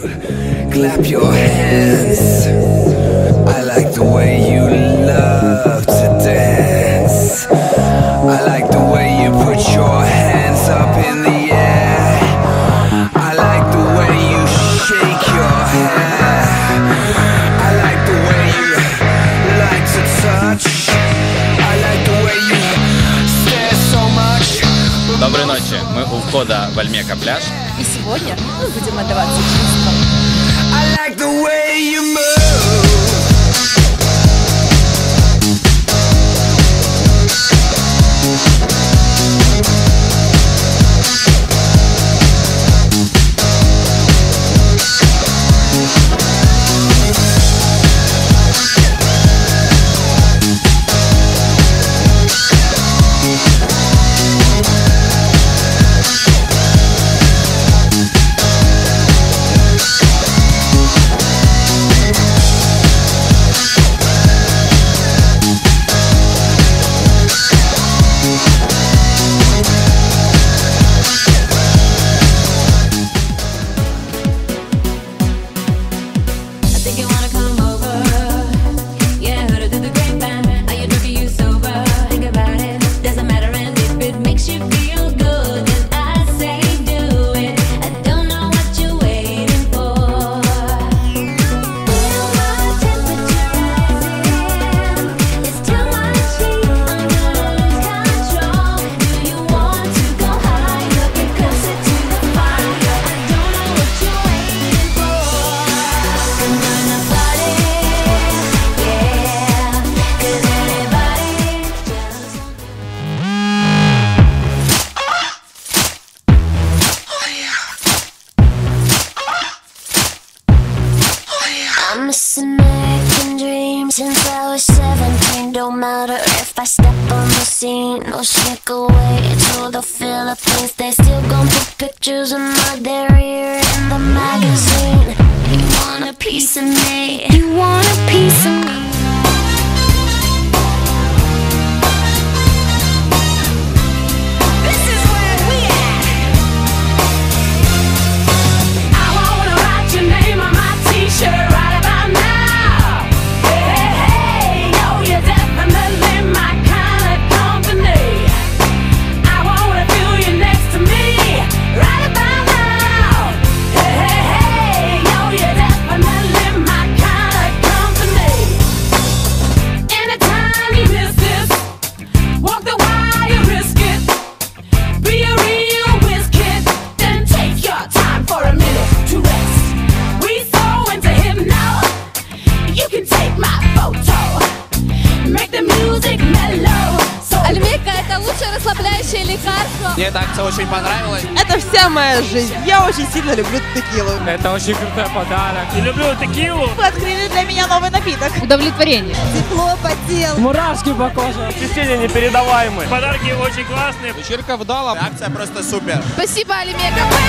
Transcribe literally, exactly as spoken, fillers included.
Clap your hands. I like the way you love to dance. I like the way you put your hands up in the air. I like the way you shake your hair. I like the way you like to touch. I like the way you stare so much. Доброй ночи, мы у входа в Альмека пляж. И сегодня мы будем отдаваться чувствам. I like the way you move. I'm missing American dreams since I was seventeen. Don't matter if I step on the scene or sneak away to the Philippines. They still gon' put pictures of my derriere in the magazine. You want a piece of me? You want a piece of me? Альмека — это лучшее расслабляющее лекарство. Мне эта акция очень понравилась. Это вся моя жизнь. Я очень сильно люблю текилу. Это очень крутой подарок. И люблю текилу. Вы открыли для меня новый напиток. Удовлетворение. Тепло по телу. Мурашки по коже. Впечатления непередаваемые. Подарки очень классные. Вечерка вдала. Акция просто супер. Спасибо, Альмека.